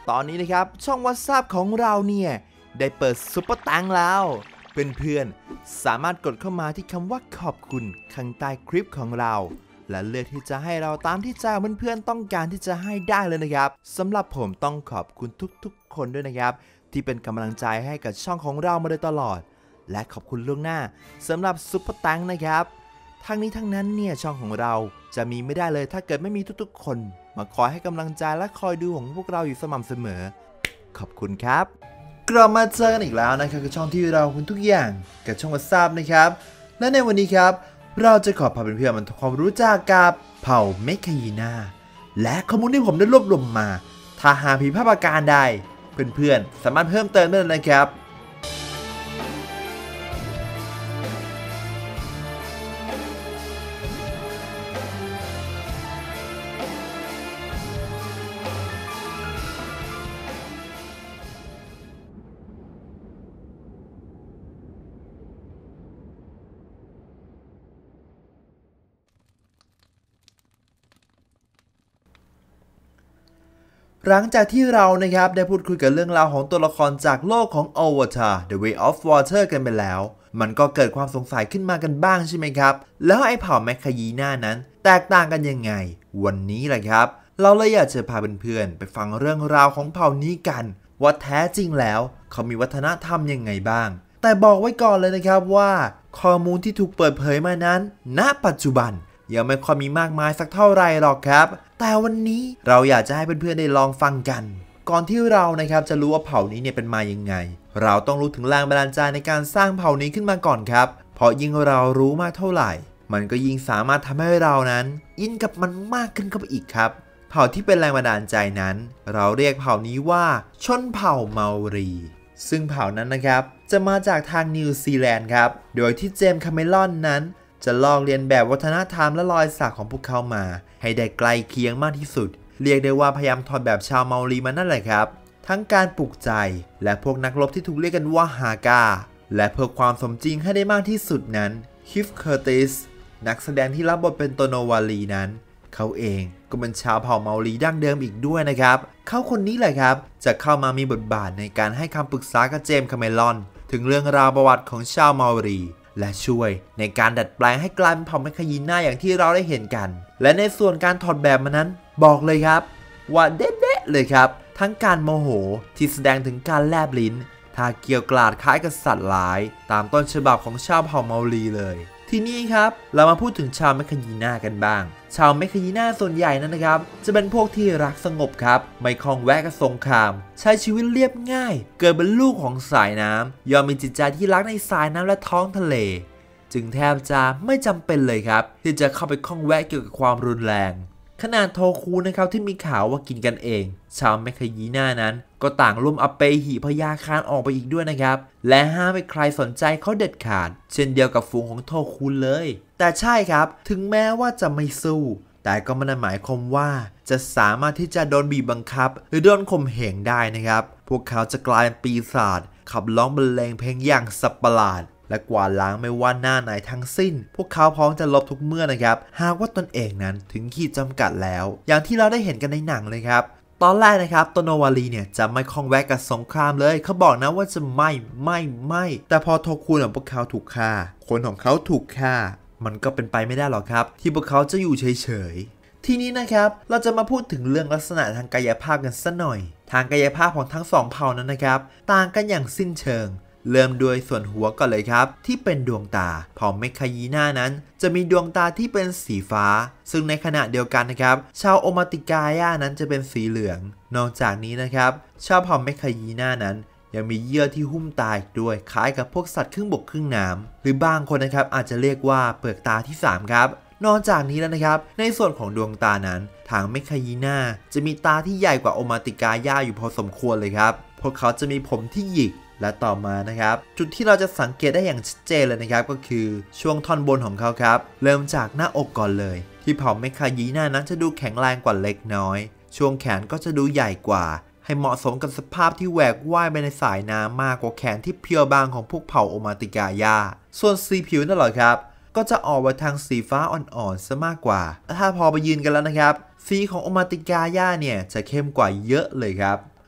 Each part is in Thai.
ตอนนี้นะครับช่อง WhatsApp ของเราเนี่ยได้เปิดซุปเปอร์ตังแล้วเพื่อนๆสามารถกดเข้ามาที่คำว่าขอบคุณข้างใต้คลิปของเราและเลือกที่จะให้เราตามที่ใจเพื่อนๆต้องการที่จะให้ได้เลยนะครับสำหรับผมต้องขอบคุณทุกๆคนด้วยนะครับที่เป็นกำลังใจให้กับช่องของเรามาโดยตลอดและขอบคุณล่วงหน้าสำหรับซุปเปอร์ตังนะครับทั้งนี้ทั้งนั้นเนี่ยช่องของเราจะมีไม่ได้เลยถ้าเกิดไม่มีทุกๆคนมาคอยให้กำลังใจและคอยดูของพวกเราอยู่สม่ำเสมอขอบคุณครับกลับมาเจอกันอีกแล้วนะครับกับช่องที่เราคุณทุกอย่างกับช่องWhatsAppนะครับและในวันนี้ครับเราจะขอพาเพื่อนๆมาทำความรู้จักกับเผ่าเมคคายีนาและข้อมูลที่ผมได้รวบรวมมาถ้าหากผิดพลาดประการใดเพื่อนๆสามารถเพิ่มเติมได้เลยนะครับหลังจากที่เรานะครับได้พูดคุยกับเรื่องราวของตัวละครจากโลกของ Avatar The Way of Water กันไปแล้วมันก็เกิดความสงสัยขึ้นมากันบ้างใช่ไหมครับแล้วไอ้เผ่าแมคคายีนานั้นแตกต่างกันยังไงวันนี้แหละครับเราเลยอยากจะพาเพื่อนๆไปฟังเรื่องราวของเผ่านี้กันว่าแท้จริงแล้วเขามีวัฒนธรรมยังไงบ้างแต่บอกไว้ก่อนเลยนะครับว่าข้อมูลที่ถูกเปิดเผยมานั้นณปัจจุบันยังไม่ค่อยมีมากมายสักเท่าไรหรอกครับแต่วันนี้เราอยากจะให้เพื่อนๆได้ลองฟังกันก่อนที่เรานะครับจะรู้ว่าเผ่านี้เนี่ยเป็นมายังไงเราต้องรู้ถึงแรงบันดาลใจในการสร้างเผ่านี้ขึ้นมาก่อนครับเพราะยิ่งเรารู้มากเท่าไหร่มันก็ยิ่งสามารถทำให้เรานั้นอินกับมันมากขึ้นเข้าไปอีกครับเผ่าที่เป็นแรงบันดาลใจนั้นเราเรียกเผ่านี้ว่าชนเผ่าเมารีซึ่งเผ่านั้นนะครับจะมาจากทางนิวซีแลนด์ครับโดยที่เจมส์คาเมรอนนั้นจะลอกเลียนแบบวัฒนธรรมและรอยสักของพวกเขามาให้ได้ใกล้เคียงมากที่สุดเรียกได้ว่าพยายามถอดแบบชาวเมารีมานั่นแหละครับทั้งการปลุกใจและพวกนักรบที่ถูกเรียกกันว่าฮากาและเพื่อความสมจริงให้ได้มากที่สุดนั้นคิฟเคอร์ติสนักแสดงที่รับบทเป็นโตโนวาลีนั้นเขาเองก็เป็นชาวเผ่าเมารีดั้งเดิมอีกด้วยนะครับเขาคนนี้แหละครับจะเข้ามามีบทบาทในการให้คำปรึกษากับเจมส์คาเมรอนถึงเรื่องราวประวัติของชาวเมารีและช่วยในการดัดแปลงให้กลายเป็นเผ่าแมคคายีนาอย่างที่เราได้เห็นกันและในส่วนการถอดแบบมานั้นบอกเลยครับว่าเด็ดๆเลยครับทั้งการโมโหที่แสดงถึงการแลบลิ้นท่าเกี่ยวกลาดคล้ายกับสัตว์ร้ายตามต้นฉบับของชาวเผ่าเมารีเลยทีนี้ครับเรามาพูดถึงชาวแมคคายีนากันบ้างชาวแมคคายีนาส่วนใหญ่นั้นนะครับจะเป็นพวกที่รักสงบครับไม่คล้องแวะกับสงครามใช้ชีวิตเรียบง่ายเกิดเป็นลูกของสายน้ำยอมมีจิตใจที่รักในสายน้ำและท้องทะเลจึงแทบจะไม่จำเป็นเลยครับที่จะเข้าไปคล้องแวะเกี่ยวกับความรุนแรงขนาดโทคูนะครับที่มีข่าวว่ากินกันเองชาวแมคคายีนานั้นก็ต่างร่วมอเปหิพยาคารออกไปอีกด้วยนะครับและห้ามให้ใครสนใจเขาเด็ดขาดเช่นเดียวกับฝูงของโทคูเลยแต่ใช่ครับถึงแม้ว่าจะไม่สู้แต่ก็ไม่ได้หมายความว่าจะสามารถที่จะโดนบีบบังคับหรือโดนข่มเหงได้นะครับพวกเขาจะกลายเป็นปีศาจขับร้องบรรเลงเพลงอย่างสับประหลาดและกวาดล้างไม่ว่าหน้าไหนทั้งสิ้นพวกเขาพร้อมจะลบทุกเมื่อนะครับหากว่าตนเองนั้นถึงขีดจำกัดแล้วอย่างที่เราได้เห็นกันในหนังเลยครับตอนแรกนะครับโตโนวารีเนี่ยจะไม่คล้องแวะกับสงครามเลยเขาบอกนะว่าจะไม่แต่พอโทคูนของพวกเขาถูกฆ่าคนของเขาถูกฆ่ามันก็เป็นไปไม่ได้หรอกครับที่พวกเขาจะอยู่เฉยๆทีนี้นะครับเราจะมาพูดถึงเรื่องลักษณะทางกายภาพกันสักหน่อยทางกายภาพของทั้งสองเผ่านั้นนะครับต่างกันอย่างสิ้นเชิงเริ่มด้วยส่วนหัวก่อนเลยครับที่เป็นดวงตาเผ่าแมคคายีนานั้นจะมีดวงตาที่เป็นสีฟ้าซึ่งในขณะเดียวกันนะครับชาวโอมาติกายานั้นจะเป็นสีเหลืองนอกจากนี้นะครับชาวเผ่าแมคคายีนานั้นยังมีเยื่อที่หุ้มตาอีกด้วยคล้ายกับพวกสัตว์ครึ่งบกครึ่งน้ำหรือบางคนนะครับอาจจะเรียกว่าเปลือกตาที่3ครับนอกจากนี้แล้วนะครับในส่วนของดวงตานั้นทางแมคคายีนาจะมีตาที่ใหญ่กว่าโอมาติกายาอยู่พอสมควรเลยครับพวกเขาจะมีผมที่หยิกและต่อมานะครับจุดที่เราจะสังเกตได้อย่างชัดเจนเลยนะครับก็คือช่วงท่อนบนของเขาครับเริ่มจากหน้าอกก่อนเลยที่เผ่าแมคคายีนานั้นจะดูแข็งแรงกว่าเล็กน้อยช่วงแขนก็จะดูใหญ่กว่าให้เหมาะสมกับสภาพที่แหวกว่ายไปในสายน้ำมากกว่าแขนที่เพียวบางของพวกเผ่าโอมาติกายาส่วนสีผิวนั่นแหละครับก็จะออกไปทางสีฟ้าอ่อนๆซะมากกว่าถ้าพอไปยืนกันแล้วนะครับสีของโอมาติกายาเนี่ยจะเข้มกว่าเยอะเลยครับ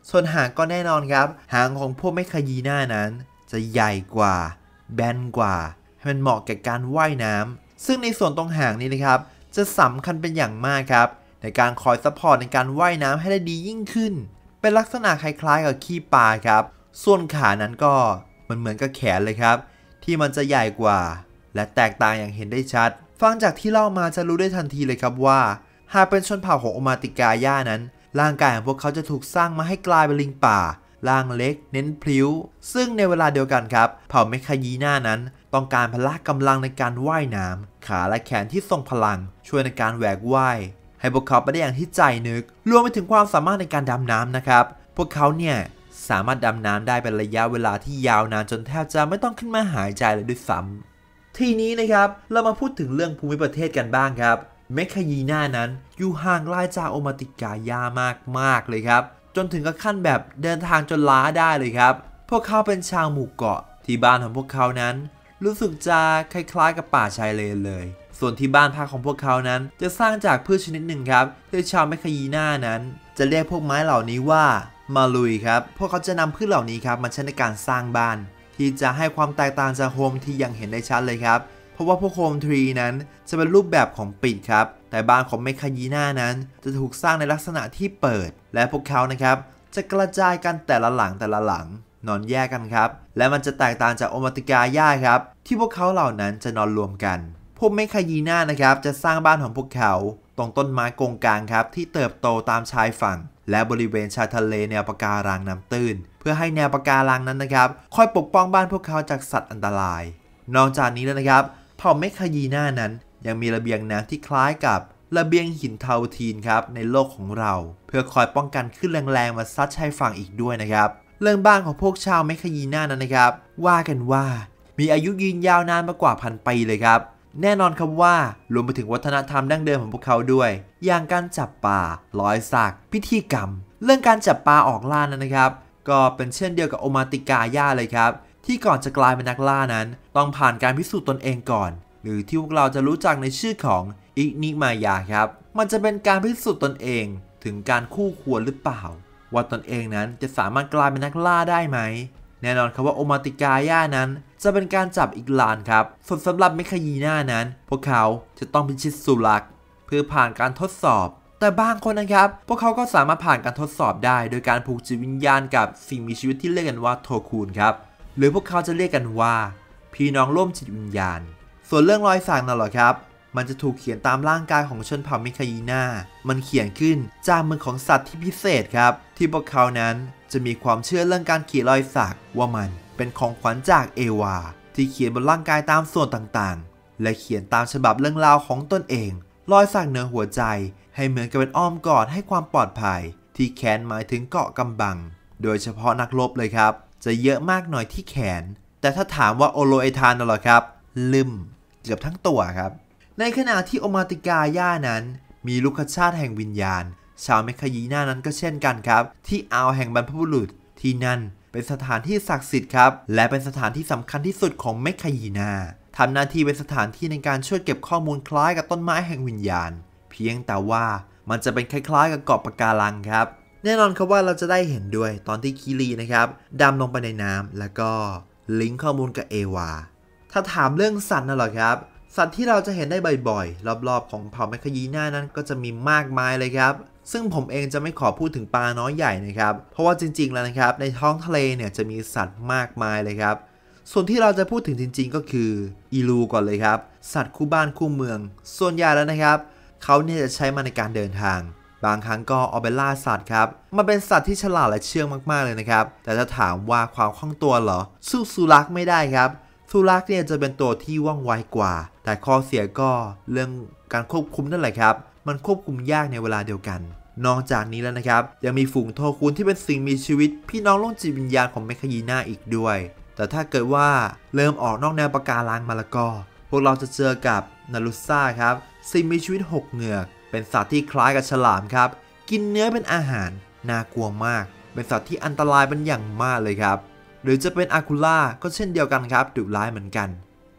ส่วนหางก็แน่นอนครับหางของพวกแมคคายีน่านั้นจะใหญ่กว่าแบนกว่าให้มันเหมาะแก่การว่ายน้ำซึ่งในส่วนตรงหางนี้นะครับจะสำคัญเป็นอย่างมากครับในการคอยซัพพอร์ตในการว่ายน้ำให้ได้ดียิ่งขึ้นเป็นลักษณะคล้ายๆกับขี้ปลาครับส่วนขานั้นก็เหมือนกับแขนเลยครับที่มันจะใหญ่กว่าและแตกต่างอย่างเห็นได้ชัดฟังจากที่เล่ามาจะรู้ได้ทันทีเลยครับว่าหากเป็นชนเผ่าของโอมาติกาย่านั้นร่างกายของพวกเขาจะถูกสร้างมาให้กลายเป็นลิงป่าร่างเล็กเน้นพลิ้วซึ่งในเวลาเดียวกันครับเผ่าเมคคายีน่านั้นต้องการพละกำลังในการว่ายน้ำขาและแขนที่ทรงพลังช่วยในการแหวกว่ายให้พวกเขาไปได้อย่างที่ใจนึกรวมไปถึงความสามารถในการดำน้ำนะครับพวกเขาเนี่ยสามารถดำน้ำได้เป็นระยะเวลาที่ยาวนานจนแทบจะไม่ต้องขึ้นมาหายใจเลยด้วยซ้ำทีนี้นะครับเรามาพูดถึงเรื่องภูมิประเทศกันบ้างครับเมคคายีน่านั้นอยู่ห่างไกลจากโอมาติกาย่ามากๆเลยครับจนถึงกับขั้นแบบเดินทางจนล้าได้เลยครับพวกเขาเป็นชาวหมู่เกาะที่บ้านของพวกเขานั้นรู้สึกจะคล้ายๆกับป่าชายเลนเลยส่วนที่บ้านพักของพวกเขานั้นจะสร้างจากพืชชนิดหนึ่งครับที่ชาวเมคคายีน่านั้นจะเรียกพวกไม้เหล่านี้ว่ามาลุยครับพวกเขาจะนำพืชเหล่านี้ครับมาใช้ในการสร้างบ้านที่จะให้ความแตกต่างจากโฮมที่ยังเห็นได้ชัดเลยครับเพราะว่าพวกโฮมทรีนั้นจะเป็นรูปแบบของปิดครับแต่บ้านของเมคคายีน่านั้นจะถูกสร้างในลักษณะที่เปิดและพวกเขานะครับจะกระจายกันแต่ละหลังนอนแยกกันครับและมันจะแตกต่างจากโอมาติกาย่าครับที่พวกเขาเหล่านั้นจะนอนรวมกันพวกเมคคายีน่านะครับจะสร้างบ้านของพวกเขาตรงต้นไม้กงกลางครับที่เติบโตตามชายฝั่งและบริเวณชายทะเลแนวปะการังน้ำตื้นเพื่อให้แนวปะการังนั้นนะครับคอยปกป้องบ้านพวกเขาจากสัตว์อันตรายนอกจากนี้แล้วนะครับเผ่าเมคคายีน่านั้นยังมีระเบียงน้ำที่คล้ายกับระเบียงหินเทาทีนครับในโลกของเราเพื่อคอยป้องกันคลื่นแรงๆมาซัดชายฝั่งอีกด้วยนะครับเรื่องบ้านของพวกชาวเมคคายีน่านั้นนะครับว่ากันว่ามีอายุยืนยาวนานมากว่าพันปีเลยครับแน่นอนครับว่ารวมไปถึงวัฒนธรรมดั้งเดิมของพวกเขาด้วยอย่างการจับปลาร้อยสักพิธีกรรมเรื่องการจับปลาออกล่านั้นนะครับก็เป็นเช่นเดียวกับโอมาติกาย่าเลยครับที่ก่อนจะกลายเป็นนักล่านั้นต้องผ่านการพิสูจน์ตนเองก่อนหรือที่พวกเราจะรู้จักในชื่อของอินิมายาครับมันจะเป็นการพิสูจน์ตนเองถึงการคู่ควรหรือเปล่าว่าตนเองนั้นจะสามารถกลายเป็นนักล่าได้ไหมแน่นอนครับว่าโอมาติกาย่านั้นจะเป็นการจับอีกลานครับส่วนสำหรับเมคคายีน่านั้นพวกเขาจะต้องพิชิตสุลักเพื่อผ่านการทดสอบแต่บางคนนะครับพวกเขาก็สามารถผ่านการทดสอบได้โดยการผูกจิตวิญญาณกับสิ่งมีชีวิตที่เรียกกันว่าโทคูนครับหรือพวกเขาจะเรียกกันว่าพี่น้องร่วมจิตวิญญาณส่วนเรื่องรอยสักนั่นหรอครับมันจะถูกเขียนตามร่างกายของชนเผ่าเมคคายีน่ามันเขียนขึ้นจากมือของสัตว์ที่พิเศษครับที่พวกเขานั้นจะมีความเชื่อเรื่องการเขียนรอยสักว่ามันเป็นของขวัญจากเอวาที่เขียนบนร่างกายตามส่วนต่างๆและเขียนตามฉบับเรื่องราวของตนเองรอยสักเหนือหัวใจให้เหมือนกับเป็นอ้อมกอดให้ความปลอดภัยที่แขนหมายถึงเกาะกำบังโดยเฉพาะนักรบเลยครับจะเยอะมากหน่อยที่แขนแต่ถ้าถามว่าโอโลเอธานน่ะหรอครับลืมเกือบทั้งตัวครับในขณะที่โอมาติกาย่านั้นมีลูกชาติแห่งวิญญาณชาวเมคคายีน่านั้นก็เช่นกันครับที่อ่าวแห่งบรรพบุรุษที่นั่นเป็นสถานที่ศักดิ์สิทธิ์ครับและเป็นสถานที่สำคัญที่สุดของเมคคายีน่าทำหน้าที่เป็นสถานที่ในการช่วยเก็บข้อมูลคล้ายกับต้นไม้แห่งวิญญาณเพียงแต่ว่ามันจะเป็นคล้ายๆกับเกาะปะการังครับแน่นอนครับว่าเราจะได้เห็นด้วยตอนที่คิรีนะครับดำลงไปในน้ำแล้วก็ลิงก์ข้อมูลกับเอวาถ้าถามเรื่องสัตว์นั่นหรอครับสัตว์ที่เราจะเห็นได้บ่อยๆรอบๆของเผ่าเมคคายีน่านั้นก็จะมีมากมายเลยครับซึ่งผมเองจะไม่ขอพูดถึงปลาน้อยใหญ่นะครับเพราะว่าจริงๆแล้วนะครับในท้องทะเลเนี่ยจะมีสัตว์มากมายเลยครับส่วนที่เราจะพูดถึงจริงๆก็คืออีลูก่อนเลยครับสัตว์คู่บ้านคู่เมืองส่วนใหญ่แล้วนะครับเขาเนี่ยจะใช้มันในการเดินทางบางครั้งก็เอาไปล่าสัตว์ครับมันเป็นสัตว์ที่ฉลาดและเชื่องมากๆเลยนะครับแต่ถ้าถามว่าความคล่องตัวเหรอสู้สุรักไม่ได้ครับสุรักเนี่ยจะเป็นตัวที่ว่องไวกว่าแต่ข้อเสียก็เรื่องการควบคุมนั่นแหละครับมันควบคุมยากในเวลาเดียวกันนอกจากนี้แล้วนะครับยังมีฝูงโทคูนที่เป็นสิ่งมีชีวิตพี่น้องร่วมจิตวิญญาณของเมคคายีน่าอีกด้วยแต่ถ้าเกิดว่าเริ่มออกนอกแนวปะการังมาแล้วก็พวกเราจะเจอกับนารุซ่าครับสิ่งมีชีวิต6เหงือกเป็นสัตว์ที่คล้ายกับฉลามครับกินเนื้อเป็นอาหารน่ากลัวมากเป็นสัตว์ที่อันตรายเป็นอย่างมากเลยครับหรือจะเป็นอาคูล่าก็เช่นเดียวกันครับดุร้ายเหมือนกัน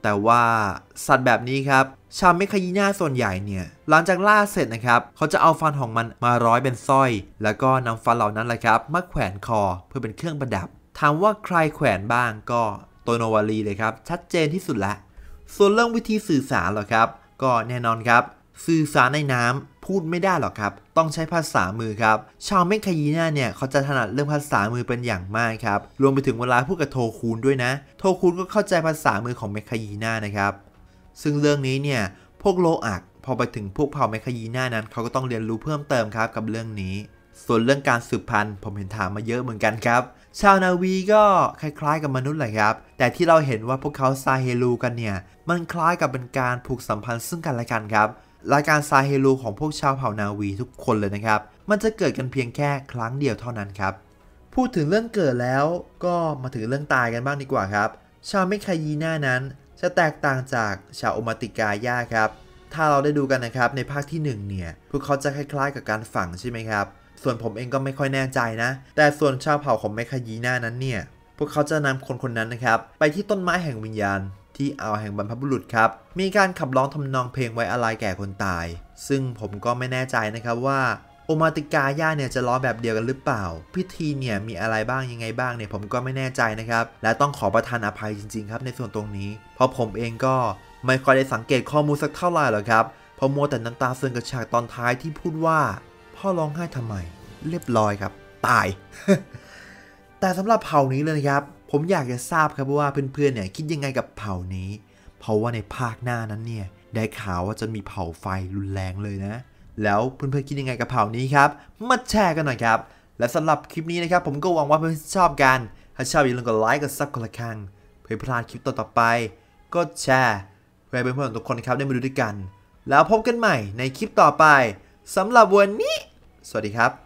แต่ว่าสัตว์แบบนี้ครับชาวเมคายีน่าส่วนใหญ่เนี่ยหลังจากล่าเสร็จนะครับเขาจะเอาฟันของมันมาร้อยเป็นสร้อยแล้วก็นำฟันเหล่านั้นแหละครับมาแขวนคอเพื่อเป็นเครื่องประดับถามว่าใครแขวนบ้างก็โตโนวารีเลยครับชัดเจนที่สุดละส่วนเรื่องวิธีสื่อสารหรอครับก็แน่นอนครับสื่อสารในน้ำพูดไม่ได้หรอกครับต้องใช้ภาษามือครับชาวเมคายีน่าเนี่ยเขาจะถนัดเรื่องภาษามือเป็นอย่างมากครับรวมไปถึงเวลาพูดกับโทคูนด้วยนะโทคูนก็เข้าใจภาษามือของเมคายีน่านะครับซึ่งเรื่องนี้เนี่ยพวกโลอักพอไปถึงพวกเผ่าเมคายีน่านั้นเขาก็ต้องเรียนรู้เพิ่มเติมครับกับเรื่องนี้ส่วนเรื่องการสืบพันธุ์ผมเห็นถามมาเยอะเหมือนกันครับชาวนาวีก็คล้ายๆกับมนุษย์แหละครับแต่ที่เราเห็นว่าพวกเขาซาเฮลูกันเนี่ยมันคล้ายกับเป็นการผูกสัมพันธ์ซึ่งกันและกันครับรายการซาเฮลูของพวกชาวเผ่านาวีทุกคนเลยนะครับมันจะเกิดกันเพียงแค่ครั้งเดียวเท่านั้นครับพูดถึงเรื่องเกิดแล้วก็มาถึงเรื่องตายกันบ้างดีกว่าครับชาวเมคายีน่านั้นจะแตกต่างจากชาวโอมาติกาย่าครับถ้าเราได้ดูกันนะครับในภาคที่1เนี่ยพวกเขาจะคล้ายๆกับการฝังใช่ไหมครับส่วนผมเองก็ไม่ค่อยแน่ใจนะแต่ส่วนชาวเผ่าของเมคายีน่านั้นเนี่ยพวกเขาจะนำคนนั้นนะครับไปที่ต้นไม้แห่งวิญญาณที่อ่าวแห่งบรรพบุรุษครับมีการขับร้องทำนองเพลงไว้อาลัยแก่คนตายซึ่งผมก็ไม่แน่ใจนะครับว่าโอมาติกาย่าเนี่ยจะร้องแบบเดียวกันหรือเปล่าพิธีเนี่ยมีอะไรบ้างยังไงบ้างเนี่ยผมก็ไม่แน่ใจนะครับและต้องขอประทานอภัยจริงๆครับในส่วนตรงนี้เพราะผมเองก็ไม่ค่อยได้สังเกตข้อมูลสักเท่าไหร่หรอกครับเพราะมัวแต่น้ำตาซึมกับฉากตอนท้ายที่พูดว่าพ่อร้องไห้ทำไมเรียบร้อยครับตาย แต่สำหรับเผ่านี้เลยครับผมอยากจะทราบครับว่าเพื่อนๆเนี่ยคิดยังไงกับเผ่านี้เพราะว่าในภาคหน้านั้นเนี่ยได้ข่าวว่าจะมีเผ่าไฟรุนแรงเลยนะแล้วเพื่อนๆคิดยังไงกับเผ่านี้ครับมาแชร์กันหน่อยครับและสำหรับคลิปนี้นะครับผมก็หวังว่าเพื่อนๆชอบกันถ้าชอบอย่าลืมกดไลค์กดซับกดละครังเพื่อพลาดคลิปต่อๆไปกดแชร์เพื่อให้เพื่อนๆทุกคนครับได้มาดูด้วยกันแล้วพบกันใหม่ในคลิปต่อไปสำหรับวันนี้สวัสดีครับ